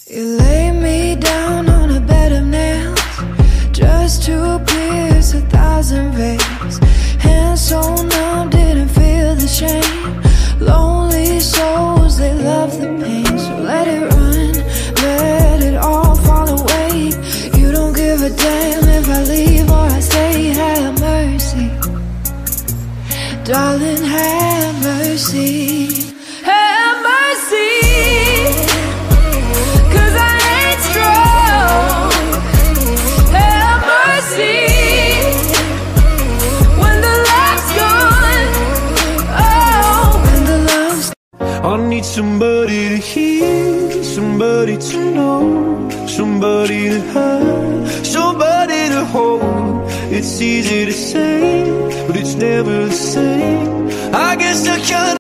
You lay me down on a bed of nails just to pierce 1,000 veins. Hands so numb, didn't feel the shame. Lonely souls, they love the pain. So let it run, let it all fall away. You don't give a damn if I leave or I stay. Have mercy, darling, have mercy. Have mercy, 'cause I ain't strong. Have mercy, when the light's gone. Oh, when the love's I need somebody to hear, somebody to know, somebody to have, somebody to hold. It's easy to say, but it's never the same. I guess I can't